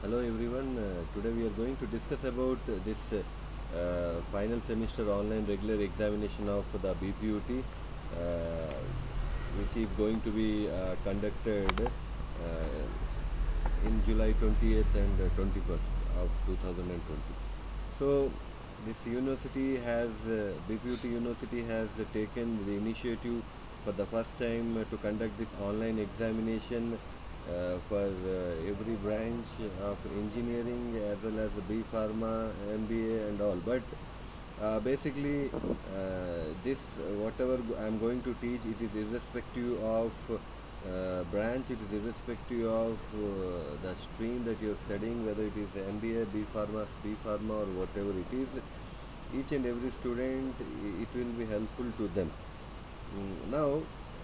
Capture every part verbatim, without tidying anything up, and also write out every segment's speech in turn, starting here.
Hello everyone. Uh, today we are going to discuss about uh, this uh, uh, final semester online regular examination of the B P U T, uh, which is going to be uh, conducted uh, in July twentieth and uh, twenty-first of two thousand twenty. So this university has uh, B P U T University has uh, taken the initiative for the first time uh, to conduct this online examination uh, for uh, every branch of engineering as well as B Pharma, M B A and all. But uh, basically uh, this uh, whatever I am going to teach, it is irrespective of uh, branch, it is irrespective of uh, the stream that you are studying, whether it is M B A, B Pharma, B Pharma or whatever it is. Each and every student, i- it will be helpful to them. Mm, now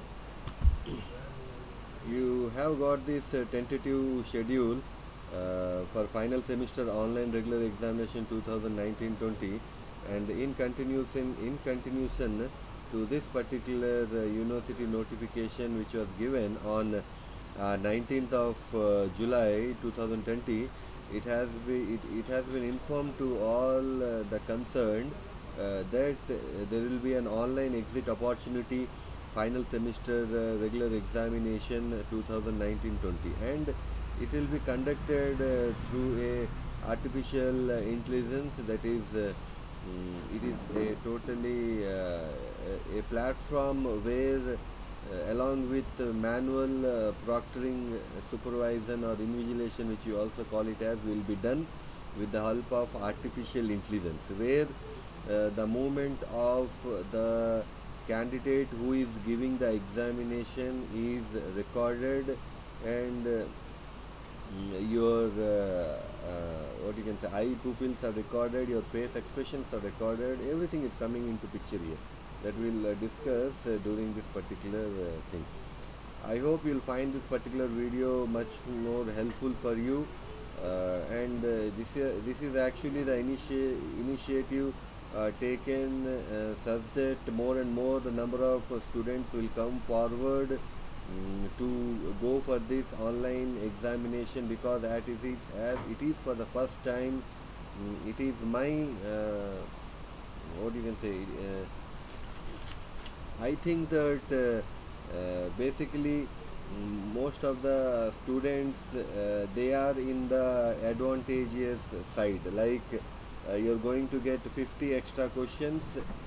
you have got this uh, tentative schedule uh, for final semester online regular examination two thousand nineteen twenty, and in continuation in continuation to this particular uh, university notification which was given on uh, nineteenth of uh, July two thousand twenty. It has been it, it has been informed to all uh, the concerned uh, that uh, there will be an online exit opportunity final semester uh, regular examination twenty nineteen twenty, and it will be conducted uh, through a artificial uh, intelligence, that is uh, mm, it is a totally uh, a, a platform where uh, along with uh, manual uh, proctoring, uh, supervision or invigilation, which you also call it as, will be done with the help of artificial intelligence, where uh, the movement of the candidate who is giving the examination is recorded, and uh, mm, your uh, uh, what you can say, eye pupils are recorded, your face expressions are recorded, everything is coming into picture here, that we'll uh, discuss uh, during this particular uh, thing. I hope you'll find this particular video much more helpful for you, uh, and uh, this is this is actually the initi- initiative uh, taken uh, such that more and more the number of uh, students will come forward mm, to go for this online examination, because as it as it is for the first time. Mm, it is my uh, what you can say. Uh, I think that uh, uh, basically mm, most of the students uh, they are in the advantageous side. Like uh, you're going to get fifty extra questions,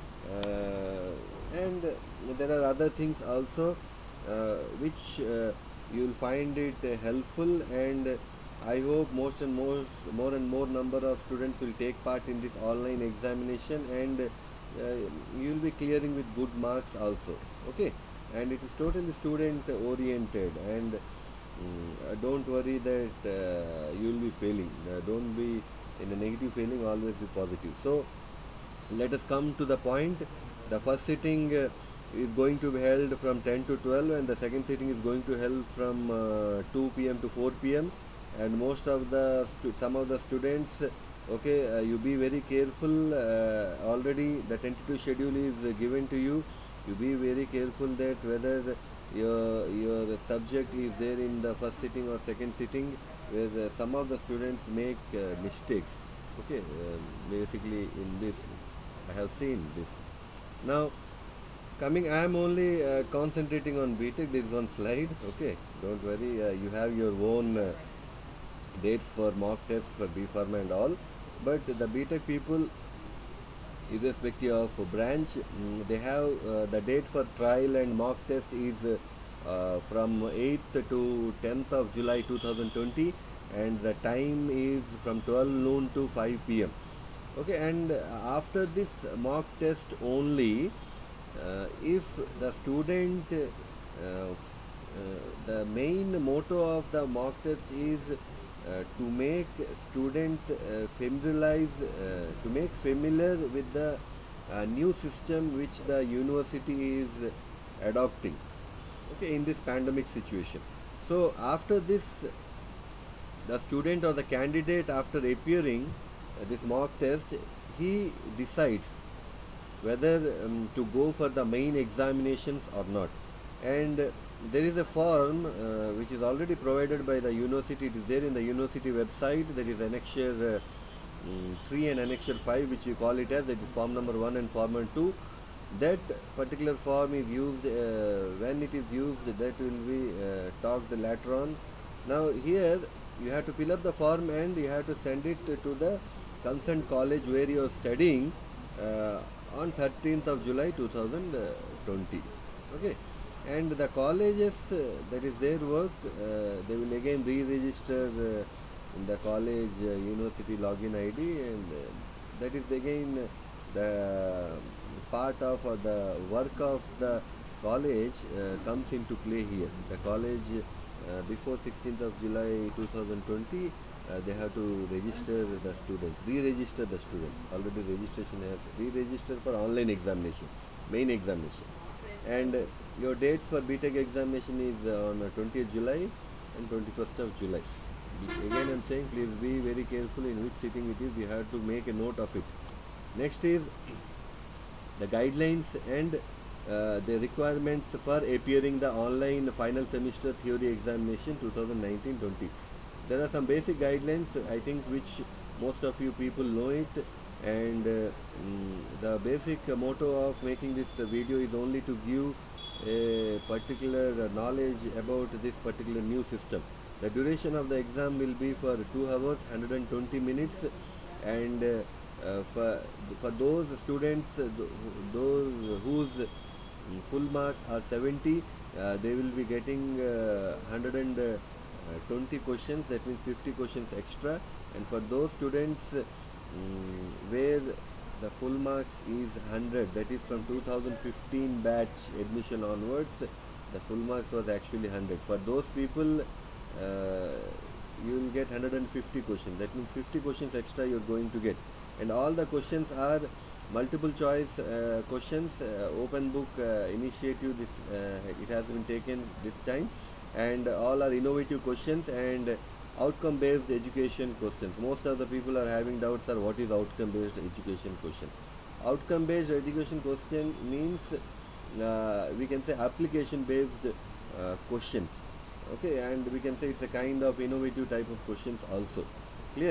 uh, and there are other things also uh, which uh, you'll find it uh, helpful, and I hope most and most more and more number of students will take part in this online examination, and uh, you will be clearing with good marks also. Okay, and it is totally student oriented, and mm, uh, don't worry that uh, you will be failing. Uh, don't be in a negative feeling, always be positive. So let us come to the point. The first sitting uh, is going to be held from ten to twelve, and the second sitting is going to held from uh, two p m to four p m. And most of the stu- some of the students, okay, uh, you be very careful. Uh, already the tentative schedule is uh, given to you. You be very careful that whether your your subject is there in the first sitting or second sitting, where uh, some of the students make uh, mistakes. Okay, uh, basically in this I have seen this. Now, coming, I am only uh, concentrating on B Tech. There is one slide. Okay, don't worry. Uh, you have your own uh, dates for mock test for B Pharma and all. But the B Tech people, irrespective of branch, mm, they have uh, the date for trial and mock test is uh, uh, from eighth to tenth of July two thousand twenty, and the time is from twelve noon to five p m. Okay, and uh, after this mock test only, uh, if the student, uh, uh, the main motto of the mock test is uh, to make student uh, familiarize, uh, to make familiar with the uh, new system which the university is adopting, okay, in this pandemic situation. So after this, the student or the candidate, after appearing uh, this mock test, he decides whether um, to go for the main examinations or not. And there is a form uh, which is already provided by the university. It is there in the university website. There is annexure uh, mm, three and annexure five, which we call it as, that is form number one and form number two. That particular form is used, uh, when it is used, that will be uh, talked later on. Now here you have to fill up the form and you have to send it to the concerned college where you are studying uh, on thirteenth of July two thousand twenty. Okay, and the colleges, uh, that is their work, uh, they will again re-register uh, in the college uh, university login I D, and uh, that is again the part of or the work of the college uh, comes into play here. The college uh, before sixteenth of July two thousand twenty, uh, they have to register the students, re-register the students. Already registration has re-register for online examination, main examination. And uh, your date for B Tech examination is uh, on uh, twentieth July and twenty-first of July. Again I am saying, please be very careful in which sitting it is. You have to make a note of it. Next is the guidelines and uh, the requirements for appearing the online final semester theory examination twenty nineteen twenty. There are some basic guidelines, I think, which most of you people know it, and uh, mm, the basic uh, motto of making this uh, video is only to give a particular uh, knowledge about this particular new system. The duration of the exam will be for two hours one hundred twenty minutes, and uh, uh, for for those students uh, th those whose full marks are seventy, uh, they will be getting uh, one hundred twenty questions, that means fifty questions extra. And for those students uh, mm, where the full marks is one hundred, that is from two thousand fifteen batch admission onwards, the full marks was actually one hundred. For those people, uh, you will get one hundred fifty questions, that means fifty questions extra you are going to get. And all the questions are multiple choice uh, questions, uh, open book uh, initiative, this uh, it has been taken this time, and all are innovative questions and outcome based education questions. Most of the people are having doubts are what is outcome based education question. Outcome based education question means uh, we can say application based uh, questions. Okay, and we can say it's a kind of innovative type of questions also. Clear?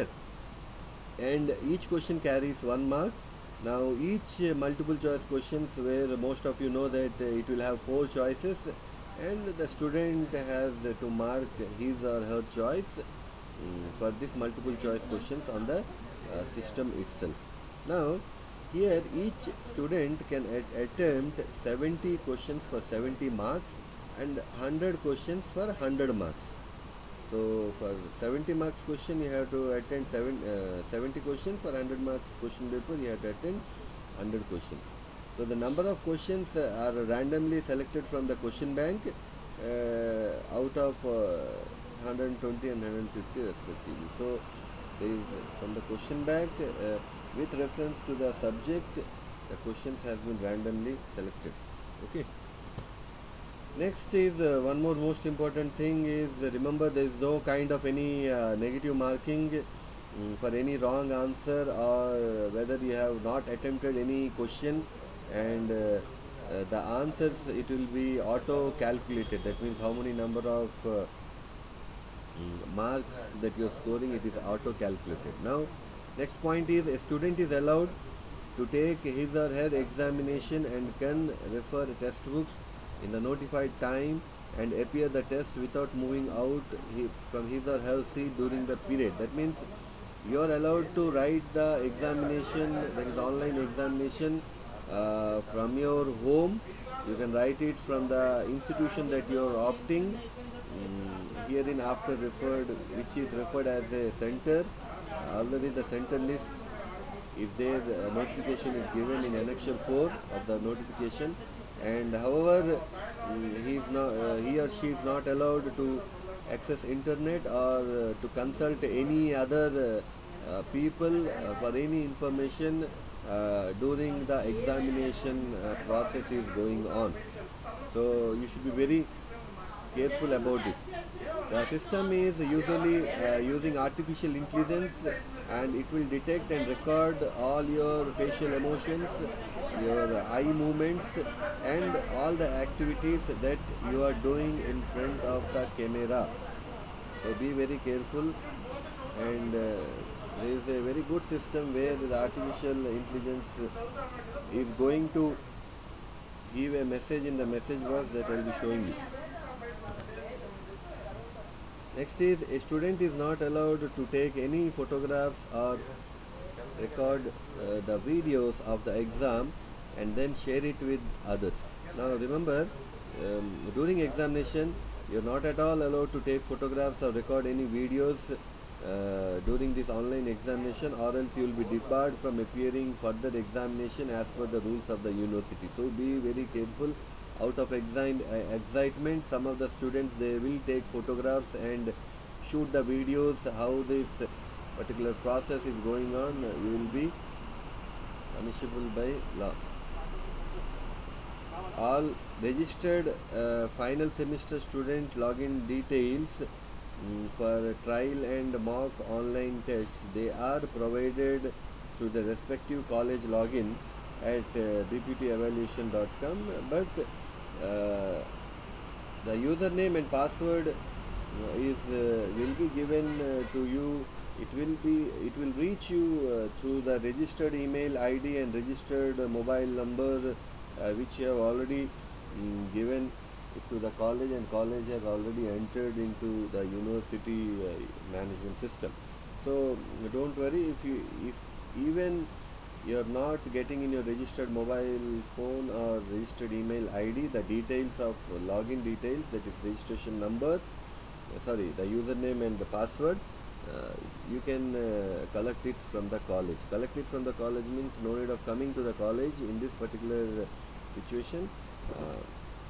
And each question carries one mark. Now each uh, multiple choice questions, where most of you know that uh, it will have four choices, and the student has uh, to mark his or her choice um, for this multiple choice questions on the uh, system itself. Now here each student can at attempt seventy questions for seventy marks and one hundred questions for one hundred marks. So for seventy marks question you have to attend seven, uh, seventy questions. For one hundred marks question paper you have to attend one hundred questions. So the number of questions uh, are randomly selected from the question bank uh, out of uh, one hundred twenty and one hundred fifty respectively. So there is uh, from the question bank uh, with reference to the subject, the questions has been randomly selected. Okay. Next is uh, one more most important thing is, uh, remember, there is no kind of any uh, negative marking um, for any wrong answer, or whether you have not attempted any question, and uh, uh, the answers, it will be auto calculated. That means how many number of uh, mm, marks that you are scoring, it is auto calculated. Now next point is, a student is allowed to take his or her examination and can refer textbooks in the notified time and appear the test without moving out he, from his or her seat during the period. That means you are allowed to write the examination, that is online examination, uh, from your home. You can write it from the institution that you are opting, um, herein after referred, which is referred as a center. Already the center list is there, uh, notification is given in annexure four of the notification. And however, mm, he is not, uh, he or she is not allowed to access internet or uh, to consult any other uh, uh, people uh, for any information uh, during the examination uh, process is going on. So you should be very careful about it. The system is usually uh, using artificial intelligence, and it will detect and record all your facial emotions your eye movements, and all the activities that you are doing in front of the camera. So be very careful, and uh, there is a very good system where the artificial intelligence is going to give a message in the message box that I will be showing you. Next is, a student is not allowed to take any photographs or record uh, the videos of the exam and then share it with others. Now remember, um, during examination, you're not at all allowed to take photographs or record any videos uh, during this online examination, or else you will be debarred from appearing further examination as per the rules of the university. So be very careful. Out of exi- uh, excitement, some of the students, they will take photographs and shoot the videos how this particular process is going on. You will be punishable by law. All registered uh, final semester student login details mm, for trial and mock online tests, they are provided through the respective college login at uh, b p t evaluation dot com, but uh, the username and password uh, is uh, will be given uh, to you. It will be it will reach you uh, through the registered email I D and registered uh, mobile number uh, which you have already mm, given it to the college, and college has already entered into the university uh, management system. So don't worry if you if even you are not getting in your registered mobile phone or registered email I D the details of uh, login details, that is registration number, uh, sorry, the username and the password. Uh, you can uh, collect it from the college. Collect it from the college means no need of coming to the college in this particular uh, situation. Uh,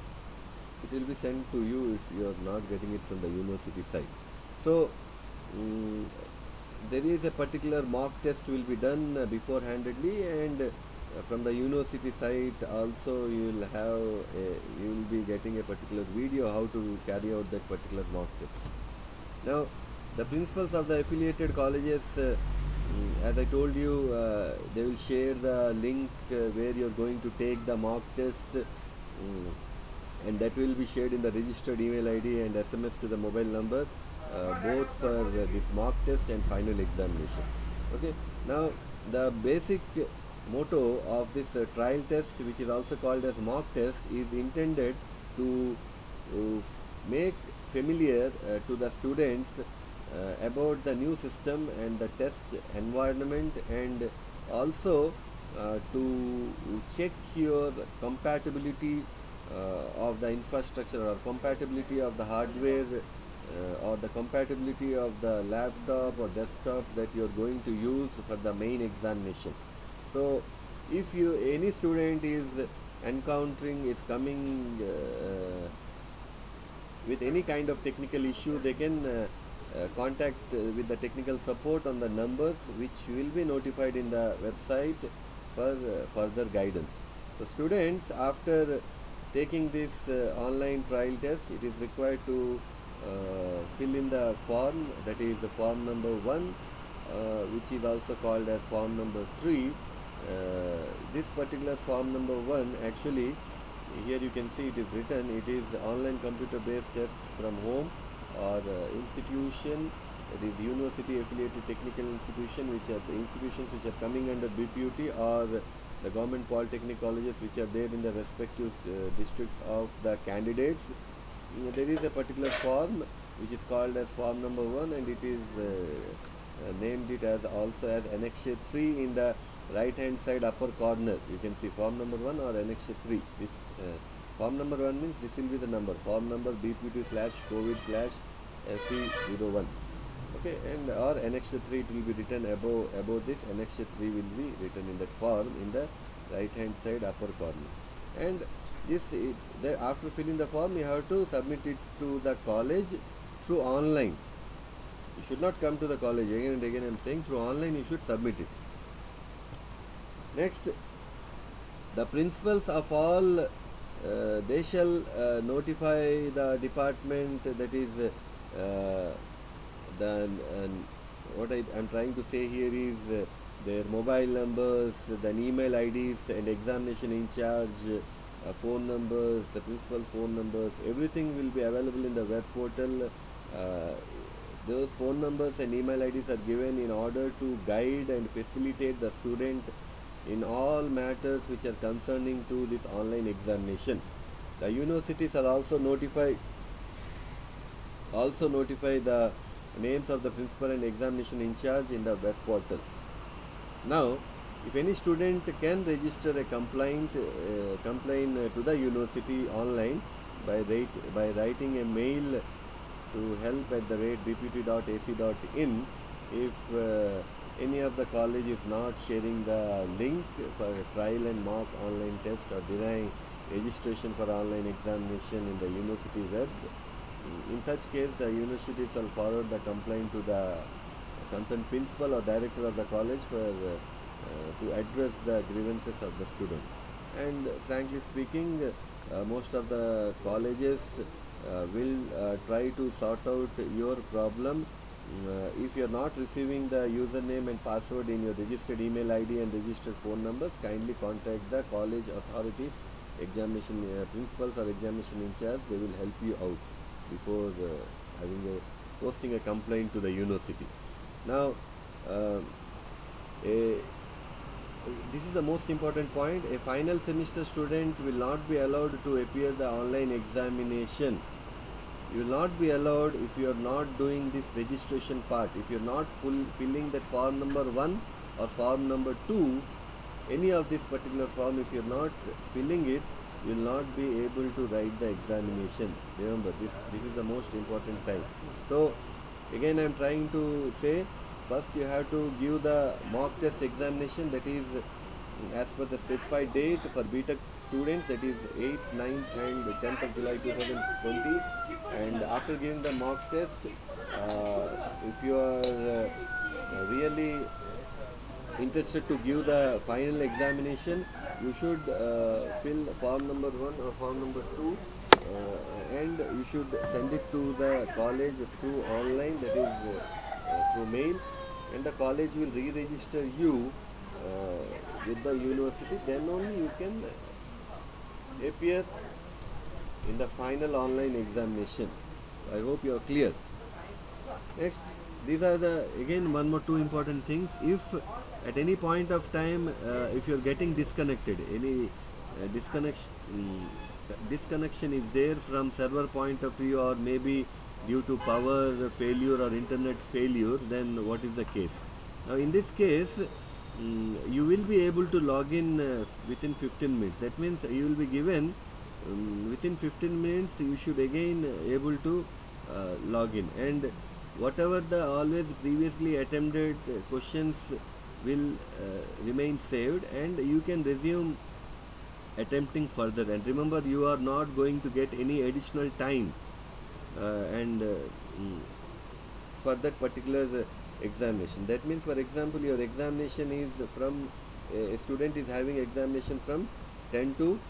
it will be sent to you if you are not getting it from the university site. So mm there is a particular mock test will be done uh, beforehandedly, and uh, from the university site also you will have a, you will be getting a particular video how to carry out that particular mock test. Now the principals of the affiliated colleges, uh, mm, as I told you, uh, they will share the link uh, where you are going to take the mock test, mm, and that will be shared in the registered email I D and S M S to the mobile number, uh, both for uh, this mock test and final examination. Okay. Now the basic motto of this uh, trial test, which is also called as mock test, is intended to uh, make familiar uh, to the students uh, about the new system and the test environment, and also uh, to check your compatibility uh, of the infrastructure or compatibility of the hardware uh, or the compatibility of the laptop or desktop that you are going to use for the main examination. So if you any student is encountering is coming uh, with any kind of technical issue, they can uh, uh, contact uh, with the technical support on the numbers which will be notified in the website for uh, further guidance. So students, after taking this uh, online trial test, it is required to uh, fill in the form, that is the form number one, uh, which is also called as form number three. Uh, this particular form number one, actually here you can see it is written, it is online computer based test from home or uh, institution, it is university affiliated technical institution, which are the institutions which are coming under B P U T, or the government polytechnic colleges which are there in the respective uh, districts of the candidates. Uh, there is a particular form which is called as form number one, and it is uh, uh, named it as also as annexure three in the right hand side upper corner. You can see form number one or annexure three. This uh, form number one means this will be the number, form number B P U T slash COVID slash S C zero one. Okay, and or annexure three, it will be written above above this. Annexure three will be written in that form in the right hand side upper corner. And this it, the, after filling the form, you have to submit it to the college through online. You should not come to the college again and again. I am saying through online you should submit it. Next, the principals of all uh, they shall uh, notify the department, that is uh, the uh, what I am trying to say here is uh, their mobile numbers, then email I Ds and examination in charge, uh, phone numbers, the principal phone numbers, everything will be available in the web portal. Uh, those phone numbers and email I Ds are given in order to guide and facilitate the student in all matters which are concerning to this online examination. The universities are also notified also notify the names of the principal and examination in charge in the web portal. Now, if any student can register a complaint uh, complaint uh, to the university online by, rate, by writing a mail to help at the rate b p t dot a c dot in if uh, any of the college is not sharing the link for a trial and mock online test or denying registration for online examination in the university web. In such case, the university shall forward the complaint to the concerned principal or director of the college for uh, uh, to address the grievances of the students. And uh, frankly speaking, uh, most of the colleges uh, will uh, try to sort out your problem. Uh, if you are not receiving the username and password in your registered email I D and registered phone numbers, kindly contact the college authorities, examination uh, principals or examination in charge. They will help you out before uh, having a posting a complaint to the university. Now, uh, a, this is the most important point. A final semester student will not be allowed to appear the online examination. You will not be allowed if you are not doing this registration part. If you are not full filling that form number one or form number two, any of this particular form, if you are not filling it, you will not be able to write the examination. Remember, this this is the most important time. So again I am trying to say, first you have to give the mock test examination, that is as per the specified date for B Tech students, that is eighth, ninth and tenth of July two thousand twenty. And after giving the mock test, uh, if you are uh, really interested to give the final examination, you should uh, fill form number one or form number two, uh, and you should send it to the college through online, that is uh, through mail, and the college will re-register you uh, with the university. Then only you can appear in the final online examination. I hope you are clear. Next, these are the again one more two important things. If at any point of time, uh, if you are getting disconnected, any uh, disconnection um, disconnection is there from server point of view, or maybe due to power failure or internet failure, then what is the case? Now in this case, um, you will be able to log in uh, within fifteen minutes. That means you will be given um, within fifteen minutes, you should again uh, able to uh, log in, and whatever the always previously attempted uh, questions will uh, remain saved, and you can resume attempting further. And remember, you are not going to get any additional time uh, and uh, mm, for that particular uh, examination. That means, for example, your examination is from uh, a student is having examination from ten to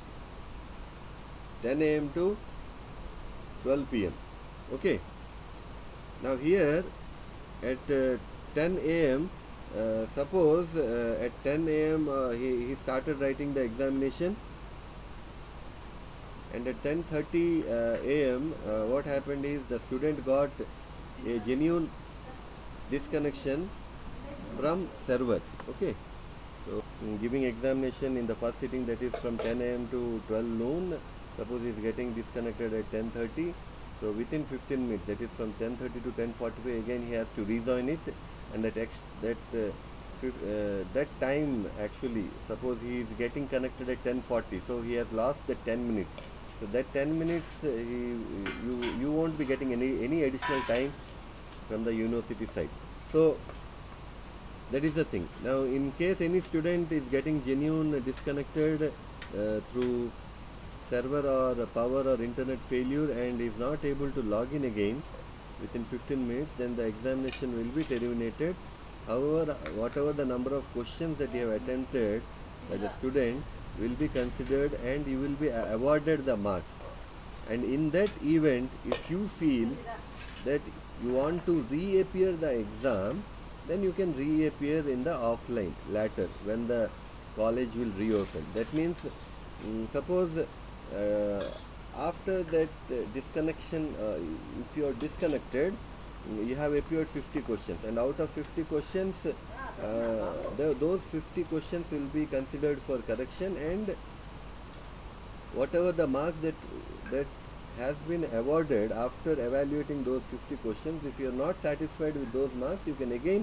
ten A M to twelve P M Okay. Now here at uh, ten A M Uh, suppose uh, at ten A M uh, he, he started writing the examination, and at ten thirty uh, A M uh, what happened is the student got a genuine disconnection from server. Okay, so in giving examination in the first sitting, that is from ten A M to twelve noon, suppose he is getting disconnected at ten thirty, so within fifteen minutes, that is from ten thirty to ten forty-five, again he has to rejoin it. And that ex that uh, uh, that time, actually, suppose he is getting connected at ten forty, so he has lost the ten minutes. So that ten minutes, uh, he, you you won't be getting any any additional time from the university side. So that is the thing. Now, in case any student is getting genuine disconnected uh, through server or power or internet failure and is not able to log in again within fifteen minutes, then the examination will be terminated. However, whatever the number of questions that you have attempted by the student will be considered, and you will be awarded the marks. And in that event, if you feel that you want to reappear the exam, then you can reappear in the offline later when the college will reopen. That means, mm, suppose uh, after that uh, disconnection, uh, if you are disconnected, mm, you have appeared fifty questions, and out of fifty questions, uh, the, those fifty questions will be considered for correction, and whatever the marks that that has been awarded after evaluating those fifty questions, if you are not satisfied with those marks, you can again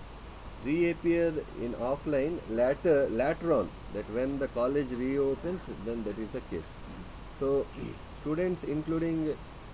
reappear in offline later later on, that when the college reopens, then that is the case. So students including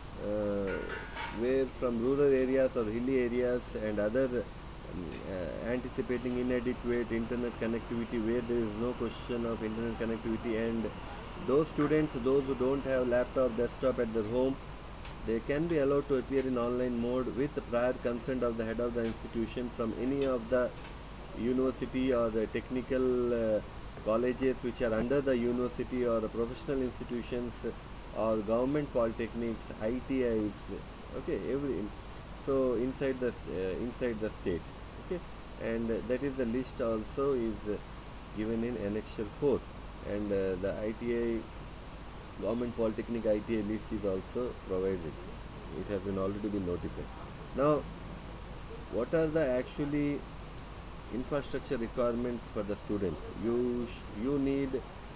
uh, where from rural areas or hilly areas and other um, uh, anticipating inadequate internet connectivity, where there is no question of internet connectivity, and those students, those who don't have laptop, desktop at their home, they can be allowed to appear in online mode with the prior consent of the head of the institution from any of the university or the technical uh, colleges which are under the university, or the professional institutions, or government polytechnics, I T Is, okay, every so inside the uh, inside the state, okay, and uh, that is the list also is uh, given in annexure four, and uh, the I T I government polytechnic I T I list is also provided. It has been already been notified. Now, what are the actually infrastructure requirements for the students? You sh you need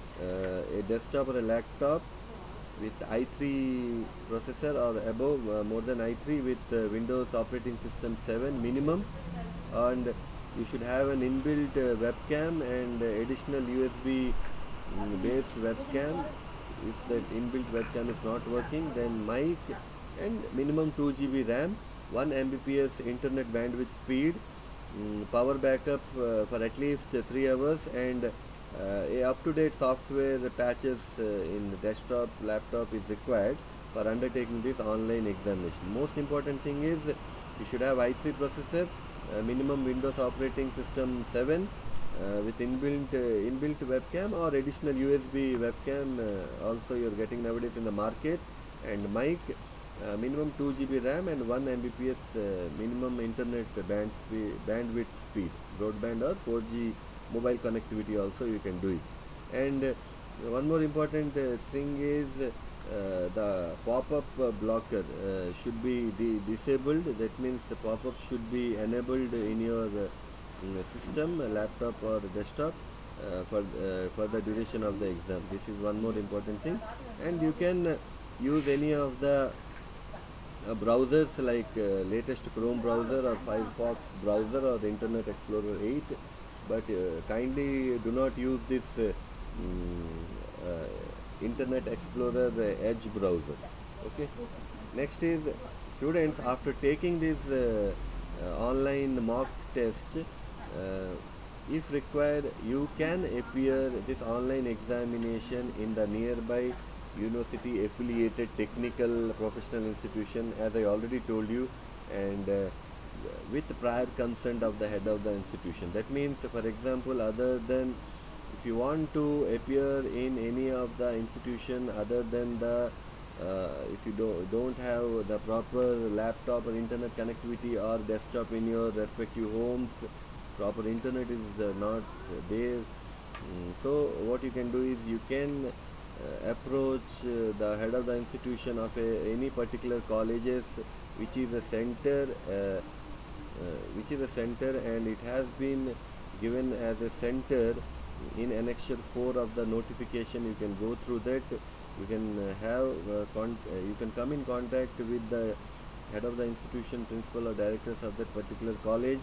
uh, a desktop or a laptop with i three processor or above, uh, more than i three, with uh, Windows operating system seven minimum, and you should have an inbuilt uh, webcam and uh, additional U S B mm, based webcam. If that inbuilt webcam is not working, then mic, and minimum two G B RAM, one megabits per second internet bandwidth speed, mm, power backup uh, for at least uh, three hours, and uh, a up-to-date software patches uh, in desktop, laptop is required for undertaking this online examination. Most important thing is you should have i three processor, uh, minimum Windows operating system seven, uh, with inbuilt uh, inbuilt webcam or additional U S B webcam, uh, also you are getting nowadays in the market, and mic, uh, minimum two G B RAM, and one megabits per second uh, minimum internet band speed, bandwidth speed, broadband or four G mobile connectivity also you can do it. And uh, one more important uh, thing is uh, the pop-up uh, blocker uh, should be disabled. That means the pop-up should be enabled in your uh, system, laptop or desktop, uh, for uh, for the duration of the exam. This is one more important thing. And you can uh, use any of the uh, browsers like uh, latest Chrome browser or Firefox browser or Internet Explorer eight, but uh, kindly do not use this uh, mm, uh, Internet Explorer uh, Edge browser. Okay. Next is, students, after taking this uh, uh, online mock test, uh, if required, you can appear this online examination in the nearby university affiliated technical professional institution, as I already told you, and uh, with prior consent of the head of the institution. That means, for example, other than, if you want to appear in any of the institution other than the uh, if you do, don't have the proper laptop or internet connectivity or desktop in your respective homes, proper internet is uh, not there, mm, so what you can do is you can uh, approach uh, the head of the institution of a, any particular colleges which is a center uh, uh, which is a center and it has been given as a center in annexure four of the notification. You can go through that. You can uh, have uh, con uh, you can come in contact with the head of the institution, principal or directors of that particular college,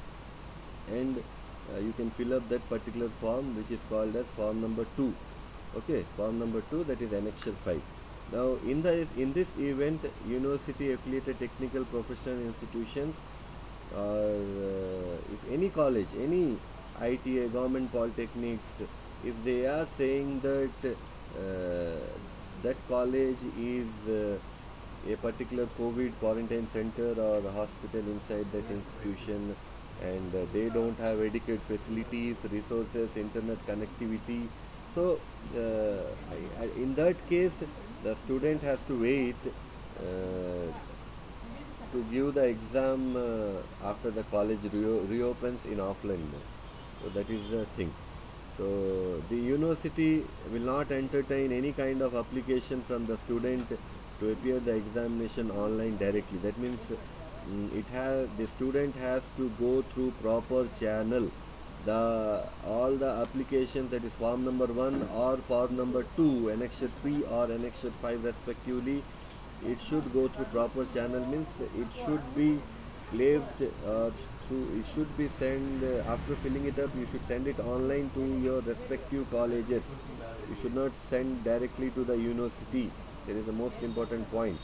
and uh, you can fill up that particular form, which is called as form number two. Okay, form number two, that is annexure five. Now in the in this event, university affiliated technical professional institutions, or uh, if any college, any I T I, government polytechnics, if they are saying that uh, that college is uh, a particular COVID quarantine center or hospital inside that institution, and uh, they don't have adequate facilities, resources, internet connectivity, so uh, I, I, in that case the student has to wait uh, to give the exam uh, after the college reo- reopens in offline mode. So that is the thing. So the university will not entertain any kind of application from the student to appear the examination online directly. That means mm, it has the student has to go through proper channel. The all the applications, that is form number one or form number two, annexure three or annexure five respectively, it should go through proper channel, means it should be placed uh, through, it should be sent uh, after filling it up, you should send it online to your respective colleges. You should not send directly to the university. That is the most important point.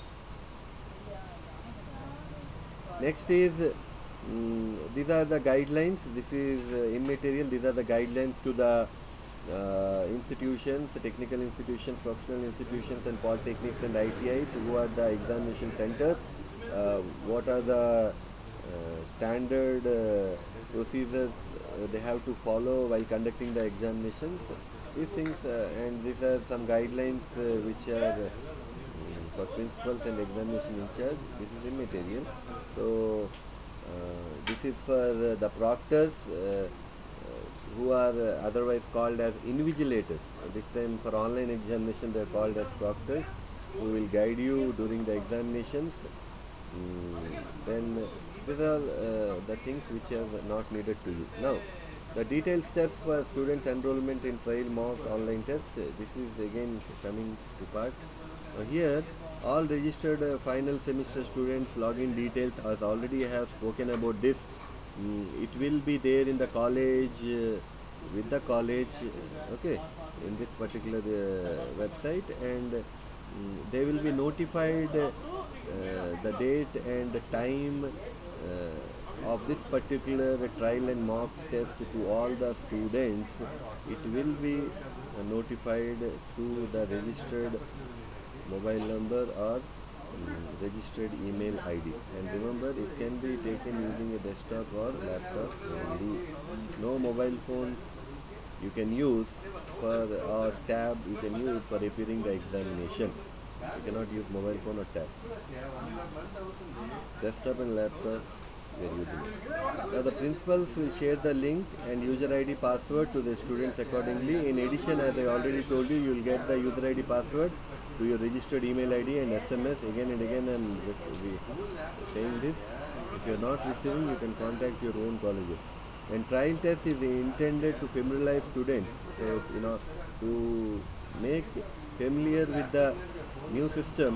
Next is mm, these are the guidelines. This is uh, immaterial. These are the guidelines to the uh, institutions, technical institutions, professional institutions, and polytechnics and I T Is who are the examination centers. Uh, what are the uh, standard uh, procedures uh, they have to follow while conducting the examinations? These things, uh, and these are some guidelines uh, which are uh, mm, for principals and examination in charge. This is immaterial. So uh, this is for uh, the proctors uh, uh, who are uh, otherwise called as invigilators. This time for online examination they are called as proctors, who will guide you during the examinations. Mm, then these are uh, the things which are not needed to you. Now the detailed steps for students enrollment in trial mock online test. uh, This is again coming to part. Uh, here all registered uh, final semester students login details, as already I have spoken about this. Mm, it will be there in the college uh, with the college, uh, okay, in this particular uh, website, and mm, they will be notified uh, the date and the time uh, of this particular trial and mock test to all the students. It will be uh, notified through the registered mobile number or mm, registered email I D. And remember, it can be taken using a desktop or laptop only. No mobile phones you can use for, or tab you can use for appearing the examination. You cannot use mobile phone or tab. Desktop and laptop we are using it. Now the principals will share the link and user I D password to the students accordingly. In addition, as I already told you, you will get the user I D password to your registered email I D and S M S again and again, and we saying this. If you are not receiving, you can contact your own colleges. And trial test is intended to familiarize students, so you know, to make familiar with the new system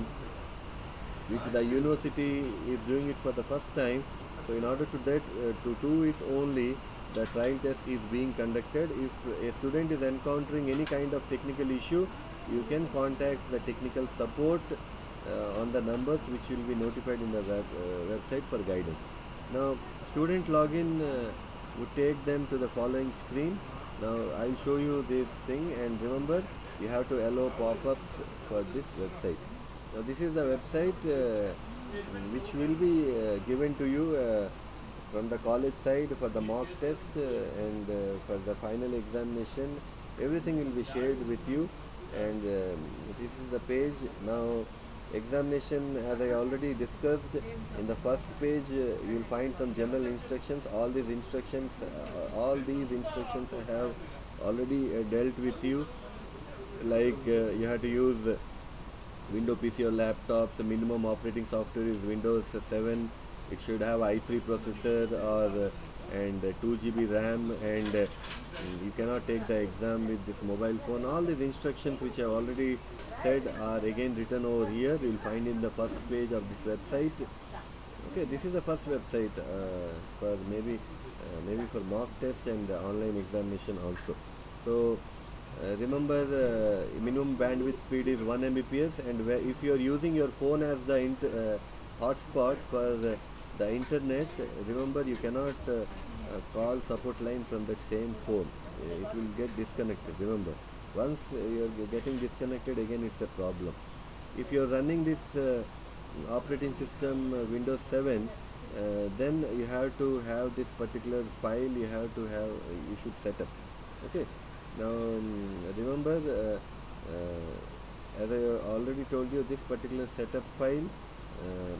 which the university is doing it for the first time. So in order to that uh, to do it only, the trial test is being conducted. If a student is encountering any kind of technical issue, you can contact the technical support uh, on the numbers which will be notified in the web, uh, website for guidance. Now student login uh, would take them to the following screen. Now I'll show you this thing, and remember, you have to allow pop-ups for this website. Now this is the website uh, which will be uh, given to you uh, from the college side for the mock test uh, and uh, for the final examination. Everything will be shared with you, and um, this is the page. Now examination, as I already discussed, in the first page uh, you will find some general instructions. All these instructions uh, all these instructions I have already uh, dealt with you, like uh, you have to use uh, Windows P C or laptops. The minimum operating software is Windows seven. It should have i three processor or uh, and uh, two G B RAM, and uh, you cannot take the exam with this mobile phone. All these instructions which I have already said are again written over here. You will find in the first page of this website. Okay, this is the first website uh, for maybe uh, maybe for mock test and uh, online examination also. So uh, remember, uh, minimum bandwidth speed is one megabits per second, and where if you are using your phone as the int uh, hotspot for uh, the internet, remember you cannot uh, uh, call support line from that same phone. Uh, it will get disconnected. Remember, once uh, you are getting disconnected, again it's a problem. If you are running this uh, operating system uh, Windows seven, uh, then you have to have this particular file. You have to have uh, you should set up. Okay. Now um, remember, uh, uh, as I already told you, this particular setup file, uh,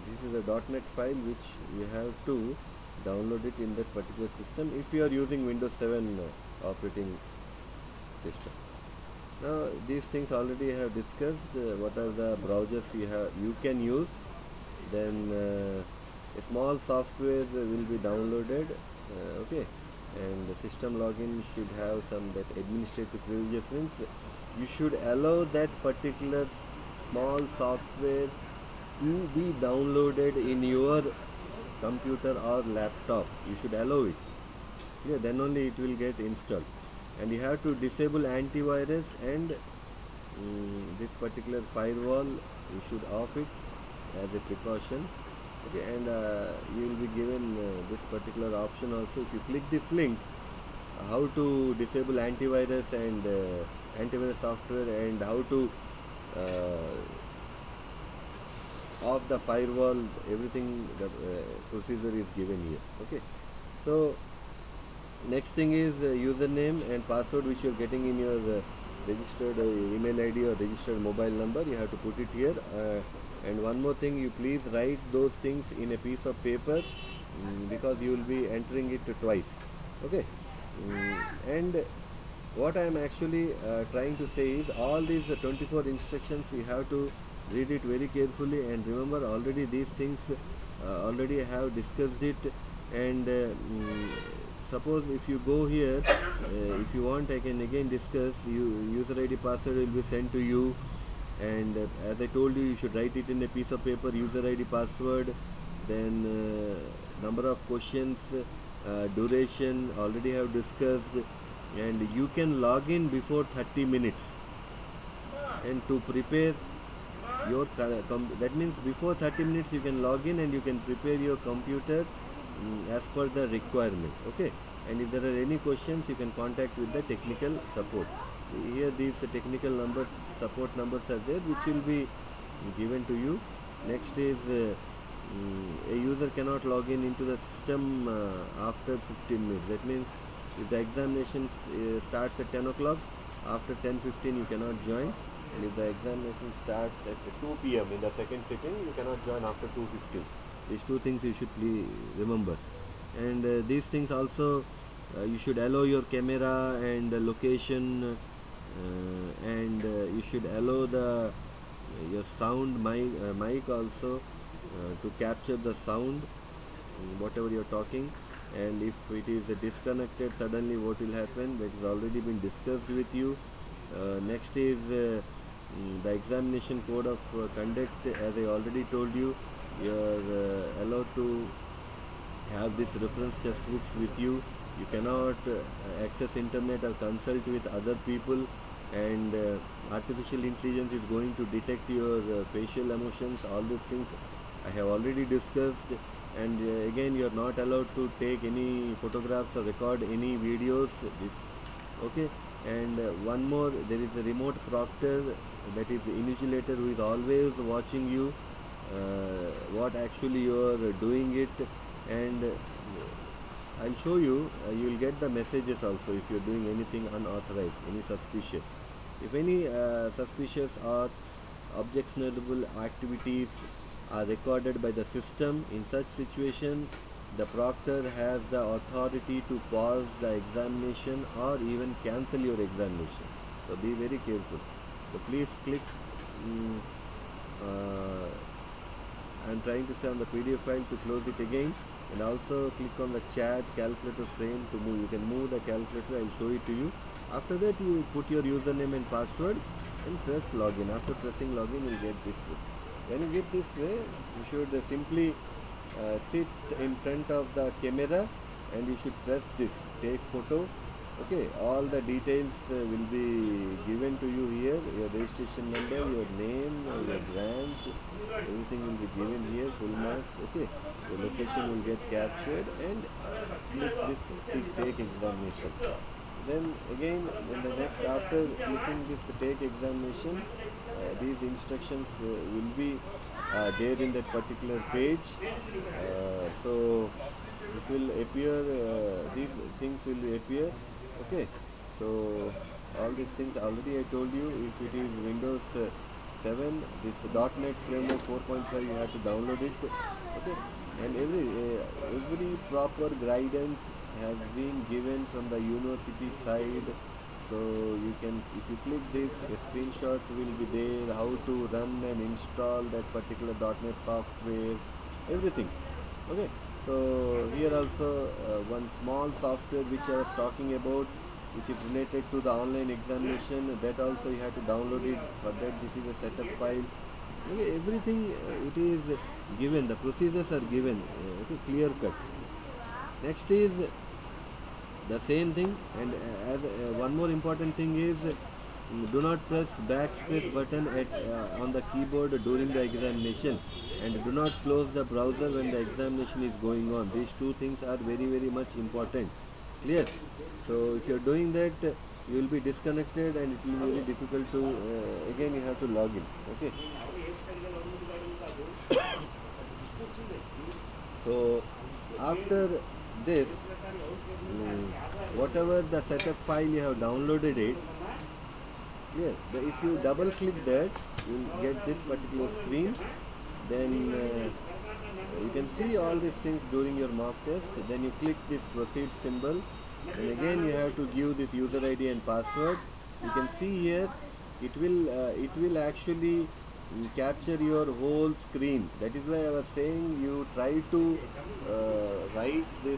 this is a dot net file which you have to download it in that particular system if you are using Windows seven uh, operating system. Now these things already I have discussed, uh, what are the browsers you have you can use. Then uh, a small software will be downloaded, uh, okay, and the system login should have some that administrative privileges, means you should allow that particular small software to be downloaded in your computer or laptop. You should allow it, yeah, then only it will get installed. And you have to disable antivirus, and mm, this particular firewall you should off it as a precaution, okay. And uh, you will be given uh, this particular option also. If you click this link, uh, how to disable antivirus and uh, antivirus software, and how to uh, off the firewall, everything, the uh, procedure is given here, okay. So next thing is uh, username and password which you are getting in your uh, registered uh, email I D or registered mobile number. You have to put it here, uh, and one more thing, you please write those things in a piece of paper, mm, because you will be entering it twice, okay. Mm, and what I am actually uh, trying to say is, all these uh, twenty-four instructions you have to read it very carefully, and remember already these things uh, already I have discussed it. And uh, mm, suppose if you go here, uh, if you want I can again discuss. You user I D password will be sent to you, and uh, as I told you, you should write it in a piece of paper, user I D password. Then uh, number of questions, uh, duration already have discussed, and you can log in before thirty minutes. And to prepare your com that means before thirty minutes you can log in, and you can prepare your computer mm, as per the requirement, okay. And if there are any questions, you can contact with the technical support. Here these uh, technical numbers, support numbers are there, which will be given to you. Next is uh, mm, a user cannot log in into the system uh, after fifteen minutes. That means if the examination uh, starts at ten o'clock, after ten fifteen you cannot join. And if the examination starts at two P M in the second sitting, you cannot join after two fifteen. These two things you should please remember. And uh, these things also, uh, you should allow your camera and uh, location, uh, and uh, you should allow the uh, your sound mic, uh, mic also uh, to capture the sound, um, whatever you are talking. And if it is uh, disconnected suddenly, what will happen? That has already been discussed with you. Uh, next is uh, mm, the examination code of uh, conduct. As I already told you, you are uh, allowed to have this reference textbooks with you. You cannot uh, access internet or consult with other people, and uh, artificial intelligence is going to detect your uh, facial emotions. All these things I have already discussed. And uh, again, you are not allowed to take any photographs or record any videos, this, okay. And uh, one more, there is a remote proctor, that is the invigilator, who is always watching you, uh, what actually you are doing it. And uh, I'll show you, uh, you will get the messages also if you are doing anything unauthorized, any suspicious. If any uh, suspicious or objectionable activities are recorded by the system, in such situation the proctor has the authority to pause the examination or even cancel your examination. So be very careful. So please click, um, uh, I'm trying to say on the P D F file to close it again, and also click on the chat calculator frame to move. You can move the calculator, I'll show it to you. After that you put your username and password and press login. After pressing login, you'll get this way. When you get this way, you should uh, simply uh, sit in front of the camera, and you should press this take photo, okay. All the details uh, will be given to you here, your registration number, your name, uh, your branch, everything will be given here, full marks, okay. The location will get captured, and click this tick take examination. Then again, when the next, after clicking this take examination, uh, these instructions uh, will be uh, there in that particular page. Uh, so this will appear, uh, these things will appear, okay. So all these things already I told you. If it is Windows uh, seven, this .NET Framework four point five, you have to download it. Okay, and every uh, every proper guidance has been given from the university side. So you can, if you click this, a screenshot will be there, how to run and install that particular .NET software, everything. Okay, so here also uh, one small software which I was talking about, which is related to the online examination, that also you have to download it. For that, this is a setup file. Okay, everything uh, it is given, the procedures are given, uh, okay, clear cut. Next is the same thing, and uh, as uh, one more important thing is, uh, do not press backspace button at uh, on the keyboard during the examination, and do not close the browser when the examination is going on. These two things are very very much important. Clear? So if you are doing that, uh, you will be disconnected and it will be very difficult to uh, again you have to log in. Okay, so after this, mm, whatever the setup file you have downloaded it, yeah, the, if you double click that, you will get this particular screen. Then uh, you can see all these things during your mock test. Then you click this proceed symbol, and again you have to give this user I D and password. You can see here it will uh, it will actually mm, capture your whole screen. That is why I was saying you try to uh, write this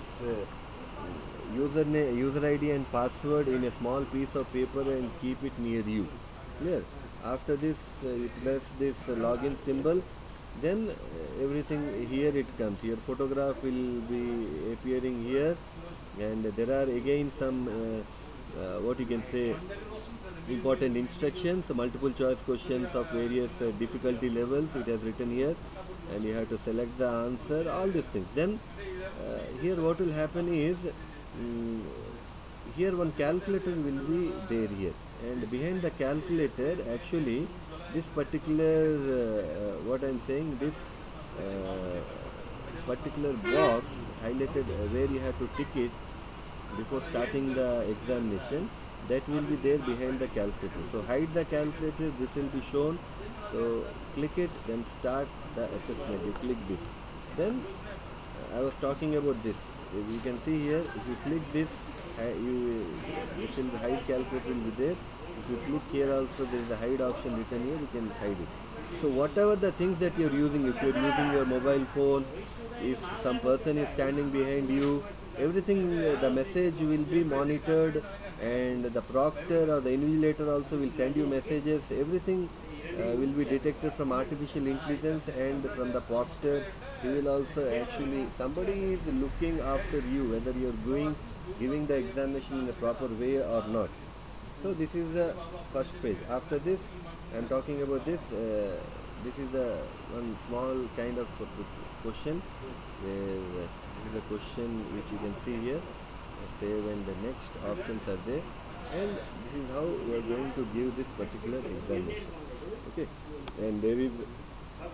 uh, username, user I D and password in a small piece of paper and keep it near you. Clear? After this, uh, you press this uh, login symbol. Then uh, everything here it comes. Your photograph will be appearing here, and there are again some uh, uh, what you can say important instructions, multiple choice questions of various uh, difficulty levels. It has written here, and you have to select the answer. All these things. Then uh, here what will happen is, mm, here one calculator will be there here, and behind the calculator actually this particular uh, what I am saying, this uh, particular box highlighted uh, where you have to tick it before starting the examination, that will be there behind the calculator. So hide the calculator, this will be shown. So click it, then start the assessment. You click this. Then uh, I was talking about this. So you can see here, if you click this, uh, you this will be hide calculator will be there. If you click here also, there is a hide option written here, you can hide it. So whatever the things that you are using, if you are using your mobile phone, if some person is standing behind you, everything, uh, the message will be monitored, and the proctor or the invigilator also will send you messages. Everything uh, will be detected from artificial intelligence and from the proctor. He will also actually, somebody is looking after you, whether you are going, giving the examination in a proper way or not. So this is the first page. After this, I am talking about this. Uh, this is a one small kind of question, where uh, this is a question which you can see here. Uh, save and the next options are there, and this is how we are going to give this particular examination. Okay, and there is uh,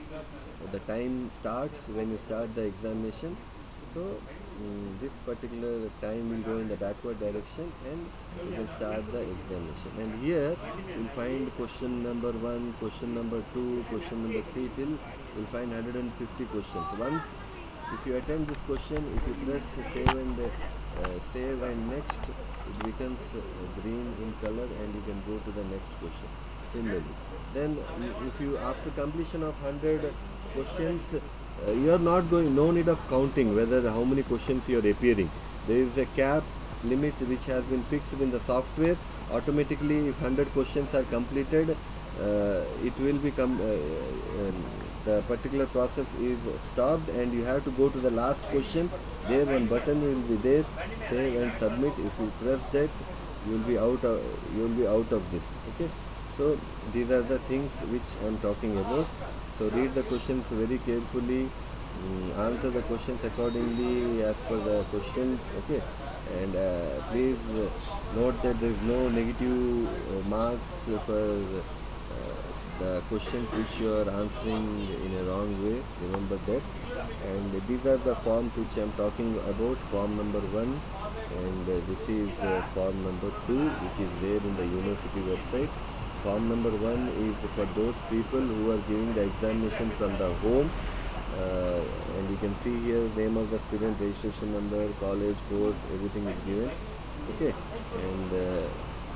the time starts when you start the examination. So mm, this particular time will go in the backward direction, and you can start the examination. And here you will find question number one, question number two, question number three, till you will find one hundred fifty questions. Once if you attempt this question, if you press save and uh, save and next, it becomes uh, green in color, and you can go to the next question. Similarly, then if you, after completion of one hundred questions, uh, you are not going, no need of counting whether how many questions you are appearing. There is a cap limit which has been fixed in the software. Automatically, if one hundred questions are completed, uh, it will become uh, uh, the particular process is stopped, and you have to go to the last question. There one button will be there, save and submit. If you press that, you will be out of, you will be out of this. Okay, so these are the things which I am talking about. So read the questions very carefully, um, answer the questions accordingly as per the question. Okay, and uh, please uh, note that there is no negative uh, marks for uh, the questions which you are answering in a wrong way. Remember that. And these are the forms which I am talking about. Form number one, and uh, this is uh, form number two, which is there in the university website. form number one is for those people who are giving the examination from the home, uh, and you can see here name of the student, registration number, college, course, everything is given. Okay, and uh,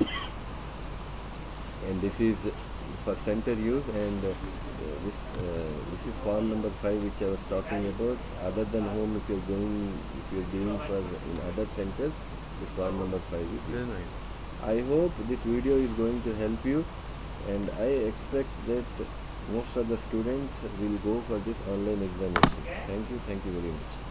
and this is for center use, and uh, this uh, this is form number five which I was talking about. Other than home, if you're going, if you're giving for in other centers, this form number five is Very used. nice. I hope this video is going to help you, and I expect that most of the students will go for this online examination. Thank you, thank you very much.